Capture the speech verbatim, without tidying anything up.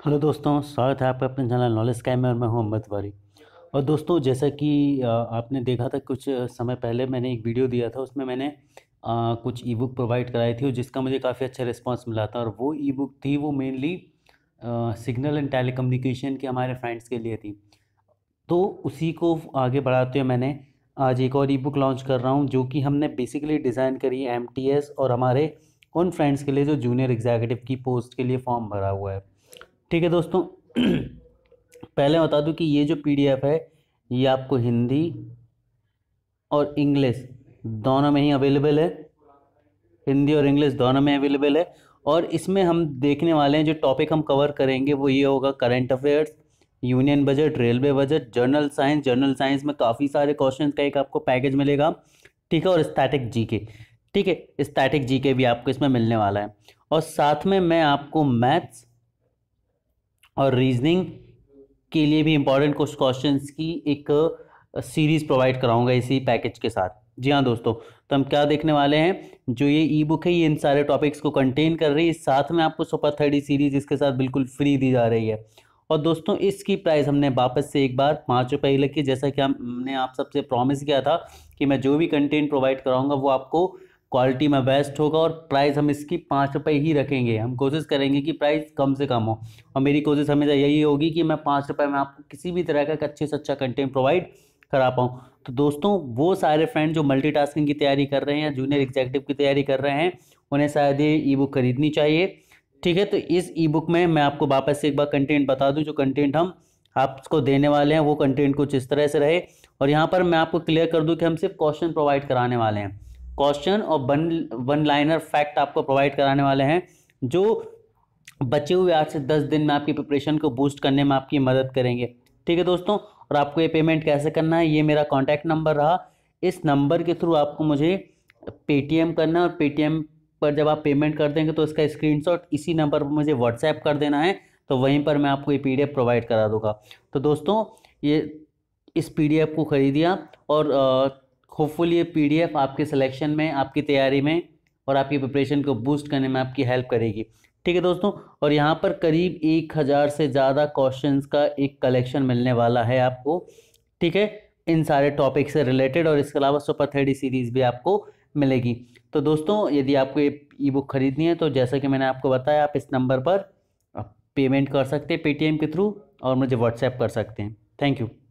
Hello दोस्तों, स्वागत है आपका अपने चैनल नॉलेज स्काई में और मैं हूं अमृत तिवारी। और दोस्तों, जैसा कि अ, आपने देखा था कुछ समय पहले मैंने एक वीडियो दिया था, उसमें मैंने अ, कुछ ई बुक प्रोवाइड कराई थी और जिसका मुझे काफ़ी अच्छा रिस्पांस मिला था। और वो ई बुक थी, वो मेनली सिग्नल एंड टेलीकम्युनिकेशन के हमारे फ्रेंड्स के लिए थी। तो उसी को आगे बढ़ाते हुए मैंने आज एक और ई बुक लॉन्च कर रहा हूँ, जो कि हमने बेसिकली डिज़ाइन करी है एम टी एस और हमारे उन फ्रेंड्स के लिए जो जूनियर एग्जीक्यूटिव की पोस्ट के लिए फॉर्म भरा हुआ है। ठीक है दोस्तों। पहले बता दूं कि ये जो पी डी एफ है, ये आपको हिंदी और इंग्लिश दोनों में ही अवेलेबल है। हिंदी और इंग्लिश दोनों में अवेलेबल है। और इसमें हम देखने वाले हैं, जो टॉपिक हम कवर करेंगे वो ये होगा: current affairs, union budget, railway budget, general science. General science में काफ़ी सारे क्वेश्चंस का एक आपको पैकेज मिलेगा। ठीक है। और स्टैटिक जीके। ठीक है, स्टैटिक जीके भी आपको इसमें मिलने वाला है। और साथ में मैं आपको मैथ्स और रीजनिंग के लिए भी इंपॉर्टेंट कुछ क्वेश्चंस की एक सीरीज प्रोवाइड कराऊंगा इसी पैकेज के साथ। जी हाँ दोस्तों, तो हम क्या देखने वाले हैं, जो ये ई बुक है ये इन सारे टॉपिक्स को कंटेन कर रही है। साथ में आपको सुपर थर्टी सीरीज इसके साथ बिल्कुल फ्री दी जा रही है। और दोस्तों, इसकी प्राइस हमने वापस से एक बार पाँच रुपये ही रखी, जैसा कि हमने आप सबसे प्रॉमिस किया था कि मैं जो भी कंटेंट प्रोवाइड कराऊंगा वो आपको क्वालिटी में बेस्ट होगा। और प्राइस हम इसकी पाँच रुपये ही रखेंगे। हम कोशिश करेंगे कि प्राइस कम से कम हो, और मेरी कोशिश हमेशा यही होगी कि मैं पाँच रुपये में आपको किसी भी तरह का अच्छे से अच्छा कंटेंट प्रोवाइड करा पाऊँ। तो दोस्तों, वो सारे फ्रेंड जो मल्टीटास्किंग की तैयारी कर रहे हैं, जूनियर एग्जीक्यूटिव की तैयारी कर रहे हैं, उन्हें शायद ये ई बुक खरीदनी चाहिए। ठीक है। तो इस ई बुक में मैं आपको वापस से एक बार कंटेंट बता दूं, जो कंटेंट हम आपको देने वाले हैं वो कंटेंट कुछ इस तरह से रहे। और यहाँ पर मैं आपको क्लियर कर दूं कि हम सिर्फ क्वेश्चन प्रोवाइड कराने वाले हैं। क्वेश्चन और वन वन लाइनर फैक्ट आपको प्रोवाइड कराने वाले हैं, जो बचे हुए आठ से दस दिन में आपकी प्रिपरेशन को बूस्ट करने में आपकी मदद करेंगे। ठीक है दोस्तों। और आपको ये पेमेंट कैसे करना है, ये मेरा कॉन्टैक्ट नंबर रहा। इस नंबर के थ्रू आपको मुझे पेटीएम करना है, और पेटीएम पर जब आप पेमेंट कर देंगे तो इसका स्क्रीनशॉट इसी नंबर पर मुझे व्हाट्सएप कर देना है। तो वहीं पर मैं आपको ये पीडीएफ प्रोवाइड करा दूंगा। तो दोस्तों, ये इस पीडीएफ को खरीदिया, और होपफुली ये पीडीएफ आपके सिलेक्शन में, आपकी तैयारी में और आपकी प्रिपरेशन को बूस्ट करने में आपकी हेल्प करेगी। ठीक है दोस्तों। और यहाँ पर करीब एक हज़ार से ज़्यादा क्वेश्चंस का एक कलेक्शन मिलने वाला है आपको। ठीक है, इन सारे टॉपिक से रिलेटेड। और इसके अलावा सुपर थर्टी सीरीज भी आपको मिलेगी। तो दोस्तों, यदि आपको ये ई बुक खरीदनी है तो जैसा कि मैंने आपको बताया, आप इस नंबर पर पेमेंट कर सकते हैं पेटीएम के थ्रू, और मुझे व्हाट्सएप कर सकते हैं। Thank you.